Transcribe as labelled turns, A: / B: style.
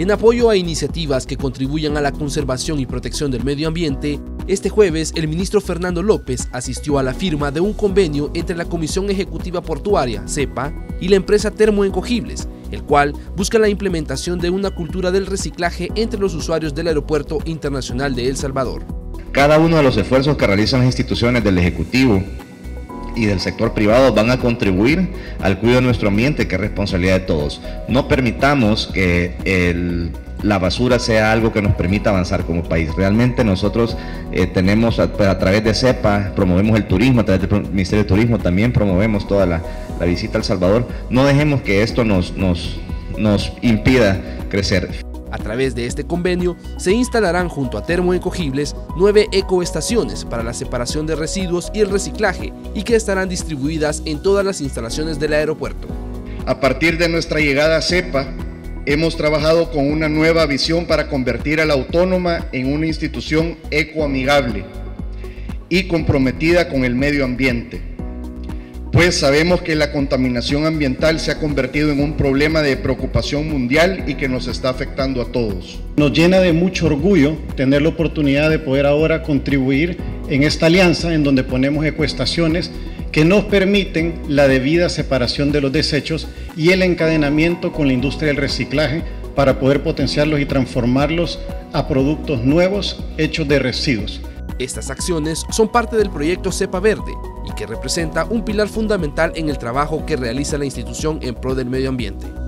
A: En apoyo a iniciativas que contribuyan a la conservación y protección del medio ambiente, este jueves el ministro Fernando López asistió a la firma de un convenio entre la Comisión Ejecutiva Portuaria, CEPA, y la empresa Termoencogibles, el cual busca la implementación de una cultura del reciclaje entre los usuarios del Aeropuerto Internacional de El Salvador.
B: Cada uno de los esfuerzos que realizan las instituciones del Ejecutivo y del sector privado van a contribuir al cuidado de nuestro ambiente, que es responsabilidad de todos. No permitamos que la basura sea algo que nos permita avanzar como país. Realmente nosotros tenemos, a través de CEPA, promovemos el turismo, a través del Ministerio de Turismo también promovemos toda la visita a El Salvador. No dejemos que esto nos impida crecer.
A: A través de este convenio se instalarán junto a Termoencogibles 9 ecoestaciones para la separación de residuos y el reciclaje, y que estarán distribuidas en todas las instalaciones del aeropuerto.
C: A partir de nuestra llegada a CEPA, hemos trabajado con una nueva visión para convertir a la Autónoma en una institución ecoamigable y comprometida con el medio ambiente, pues sabemos que la contaminación ambiental se ha convertido en un problema de preocupación mundial y que nos está afectando a todos.
D: Nos llena de mucho orgullo tener la oportunidad de poder ahora contribuir en esta alianza en donde ponemos ecoestaciones que nos permiten la debida separación de los desechos y el encadenamiento con la industria del reciclaje para poder potenciarlos y transformarlos a productos nuevos hechos de residuos.
A: Estas acciones son parte del proyecto CEPA Verde y que representa un pilar fundamental en el trabajo que realiza la institución en pro del medio ambiente.